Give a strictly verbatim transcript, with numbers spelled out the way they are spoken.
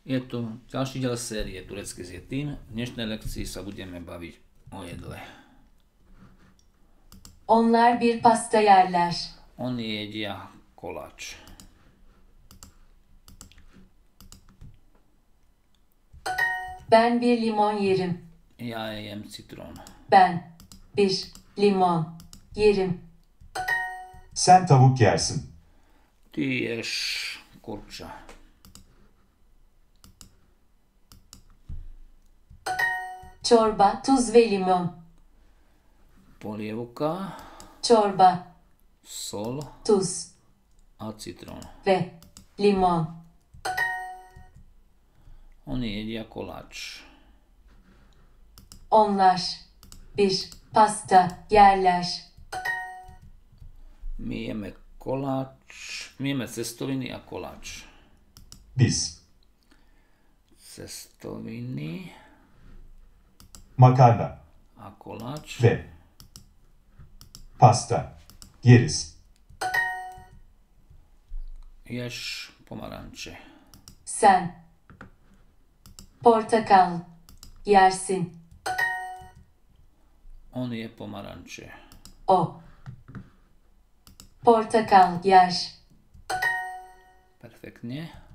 Je tu ďalší diel série Turecky s Yetim. V dnešnej lekcii sa budeme baviť o jedle. Onlar bir pasta yerler. Oni jedia koláč. Ben bir limon yerim. Ja jem citrón. Ben bir limon yerim. Sen tavuk yersin. Ty ješ kurča. Çorba, tuz ve limon. Polievka, Çorba, sol tuz a citrón. ve limon. Oni jedia koláč. Onlar bir pasta yerler. My jeme koláč, my jeme cestoviny a koláč. Biz. Cestoviny Makarna a koláč. ve pasta yeriz. Ješ pomaranče. Sen portakal yersin. On je pomaranče. O portakal yer. Perfektne.